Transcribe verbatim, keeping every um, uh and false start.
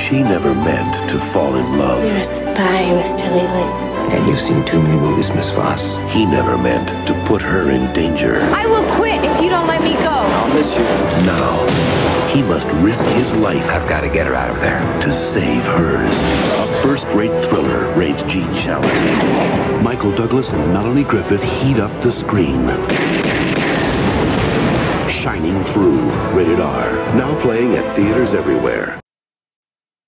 She never meant to fall in love. You're a spy, Mister Leland. And you've seen too many movies, Miss Voss. He never meant to put her in danger. I will quit if you don't let me go. I'll miss you. Now, he must risk his life I've got to get her out of there. to save hers. A first-rate thriller rates G Challenge. Michael Douglas and Melanie Griffith heat up the screen. Shining Through, rated R. Now playing at theaters everywhere.